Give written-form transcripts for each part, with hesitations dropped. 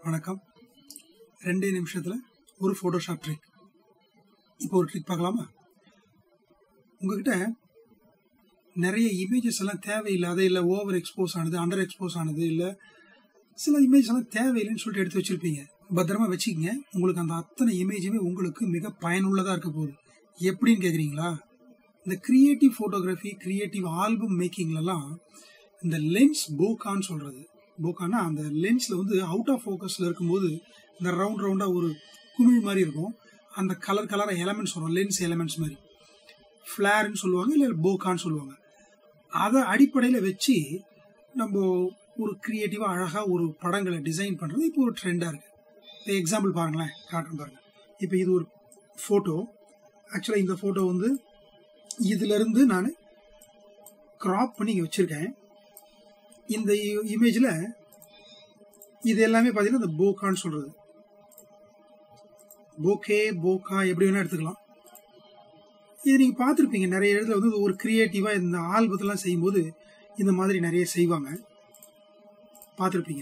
வணக்கம். 2 நிமிஷத்துல ஒரு போட்டோஷாப் ட்ரிக். இப்போ ஒரு ட்ரிக் பார்க்கலாமா? உங்ககிட்ட நிறைய இமேஜஸ் எல்லாம் தேவையில்லாத, இல்லை ஓவர் எக்ஸ்போஸ் ஆனது, அண்டர் எக்ஸ்போஸ் ஆனது, இல்லை சில இமேஜ் எல்லாம் தேவையில்லைன்னு சொல்லிட்டு எடுத்து வச்சிருப்பீங்க. பத்திரமா வச்சுக்கங்க. உங்களுக்கு அந்த அத்தனை இமேஜுமே உங்களுக்கு மிக பயனுள்ளதா இருக்க போகுது. எப்படின்னு கேட்குறீங்களா? இந்த கிரியேட்டிவ் ஃபோட்டோகிராஃபி, கிரியேட்டிவ் ஆல்பம் மேக்கிங்லலாம் இந்த லென்ஸ் போக்கான்னு சொல்றது. போக்கானா அந்த லென்ஸ்ல வந்து அவுட் ஆஃப் ஃபோக்கஸ்ல இருக்கும்போது இந்த ரவுண்டா ஒரு குமிழ் மாதிரி இருக்கும். அந்த கலர் எலமெண்ட்ஸ் வரும், லென்ஸ் எலமெண்ட்ஸ் மாதிரி. ஃபிளார்ன்னு சொல்லுவாங்க, இல்லை போக்கான்னு சொல்லுவாங்க. அதை அடிப்படையில் வச்சு நம்ம ஒரு கிரியேட்டிவாக அழகாக ஒரு படங்களை டிசைன் பண்ணுறது இப்போ ஒரு ட்ரெண்டாக இருக்குது. இப்போ எக்ஸாம்பிள் பாருங்களேன், காட்டுறேன் பாருங்கள். இப்போ இது ஒரு ஃபோட்டோ. ஆக்சுவலாக இந்த ஃபோட்டோ வந்து இதிலிருந்து நான் கிராப் பண்ணி இங்கே வச்சுருக்கேன். இந்த இமேஜில் இது எல்லாமே பார்த்தீங்கன்னா இந்த போக்கான்னு சொல்கிறது. போக்கா எப்படி வேணால் எடுத்துக்கலாம். இது நீங்கள் பார்த்துருப்பீங்க நிறைய இடத்துல வந்து ஒரு கிரியேட்டிவாக இந்த ஆல்பத்தெல்லாம் செய்யும்போது இந்த மாதிரி நிறைய செய்வாங்க, பார்த்துருப்பீங்க.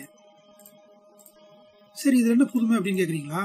சரி, இது என்ன புதுமை அப்படின்னு கேட்குறீங்களா?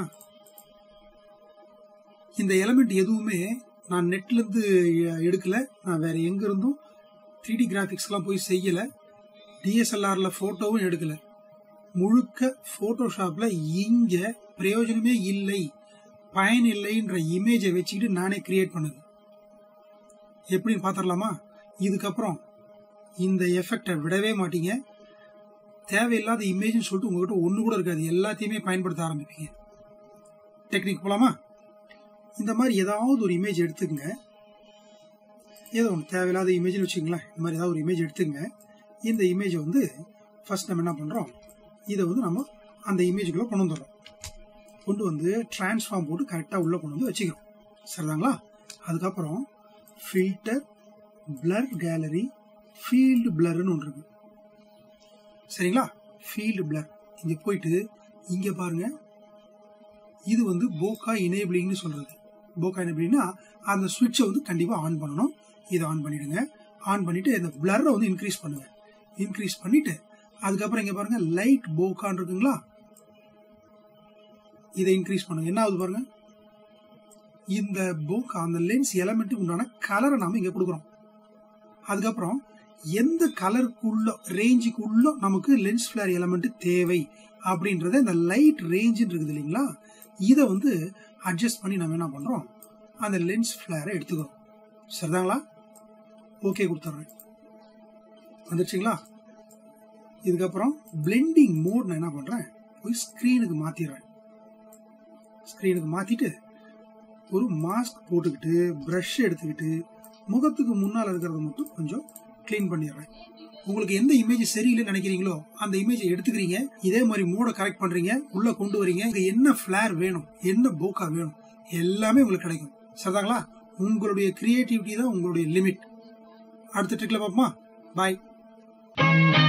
இந்த எலமெண்ட் எதுவுமே நான் நெட்லேருந்து எடுக்கலை, நான் வேறு எங்கே இருந்தும் 3D கிராஃபிக்ஸ்லாம் போய் செய்யலை, டிஎஸ்எல்ஆரில் ஃபோட்டோவும் எடுக்கலை. முழுக்க ஃபோட்டோஷாப்பில் இங்கே பிரயோஜனமே இல்லை, பயன் இல்லைன்ற இமேஜை வச்சுக்கிட்டு நானே கிரியேட் பண்ணது. எப்படின்னு பார்த்துடலாமா? இதுக்கப்புறம் இந்த எஃபெக்டை விடவே மாட்டீங்க. தேவையில்லாத இமேஜ்னு சொல்லிட்டு உங்ககிட்ட ஒன்று கூட இருக்காது, எல்லாத்தையுமே பயன்படுத்த ஆரம்பிப்பீங்க. டெக்னிக் போகலாமா? இந்த மாதிரி ஏதாவது ஒரு இமேஜ் எடுத்துக்கங்க. ஏதோ ஒன்று தேவையில்லாத இமேஜ்னு வச்சுக்கங்களேன். இந்த மாதிரி ஏதாவது ஒரு இமேஜ் எடுத்துக்கங்க. இந்த இமேஜை வந்து ஃபர்ஸ்ட் நம்ம என்ன பண்ணுறோம், இதை வந்து நம்ம அந்த இமேஜுக்குள்ளே கொண்டு வந்துடுறோம். கொண்டு வந்து டிரான்ஸ்ஃபார்ம் போட்டு கரெக்டாக உள்ளே கொண்டு வந்து வச்சுக்கிறோம். சரிதாங்களா? அதுக்கப்புறம் ஃபில்டர், பிளர் கேலரி, ஃபீல்டு பிளர்னு ஒன்று இருக்கு. சரிங்களா? ஃபீல்டு பிளர் இங்கே போயிட்டு இங்கே பாருங்க, இது வந்து போக்கா எனேபிளிங்னு சொல்கிறது. போக்கா எனேபிளிங்னா அந்த சுவிட்சை வந்து கண்டிப்பாக ஆன் பண்ணணும். இதை ஆன் பண்ணிவிடுங்க. ஆன் பண்ணிவிட்டு இந்த பிளரை வந்து இன்க்ரீஸ் பண்ணுங்கள். இன்க்ரீஸ் பண்ணிவிட்டு அதுக்கப்புறம் இங்கே பாருங்கள் லைட் போக்கான் இருக்குங்களா, இதை இன்க்ரீஸ் பண்ணுங்கள். என்ன ஆகுது பாருங்கள், இந்த போக்கா அந்த லென்ஸ் எலமெண்ட்டுக்கு உண்டான கலரை நாம் இங்கே கொடுக்குறோம். அதுக்கப்புறம் எந்த கலருக்குள்ள ரேஞ்சுக்குள்ள நமக்கு லென்ஸ் ஃபிளேர் எலமெண்ட் தேவை அப்படின்றத இந்த லைட் ரேஞ்சுன்னு இருக்குது இல்லைங்களா, இதை வந்து அட்ஜஸ்ட் பண்ணி நம்ம என்ன பண்ணுறோம், அந்த லென்ஸ் ஃபிளேரை எடுத்துக்கிறோம். சரிதாங்களா? ஓகே கொடுத்துட்றேன். வந்துருச்சுங்களா? இதுக்கப்புறம் பிளெண்டிங் மோட் நான் என்ன பண்ணுறேன், போய் ஸ்க்ரீனுக்கு மாற்றிடுறேன். ஸ்க்ரீனுக்கு மாற்றிட்டு ஒரு மாஸ்க் போட்டுக்கிட்டு ப்ரஷ் எடுத்துக்கிட்டு முகத்துக்கு முன்னால் இருக்கிறத மட்டும் கொஞ்சம் க்ளீன் பண்ணிடுறேன். உங்களுக்கு எந்த இமேஜ் சரியில்லைன்னு நினைக்கிறீங்களோ அந்த இமேஜை எடுத்துக்கிறீங்க. இதே மாதிரி மோடை கரெக்ட் பண்ணுறீங்க, உள்ளே கொண்டு வரீங்க. என்ன ஃப்ளேர் வேணும், என்ன போக்கா வேணும், எல்லாமே உங்களுக்கு கிடைக்கும். சரிதாங்களா? உங்களுடைய கிரியேட்டிவிட்டி தான் உங்களுடைய லிமிட். அடுத்த ட்ரிக்ல பார்ப்போமா? பாய்.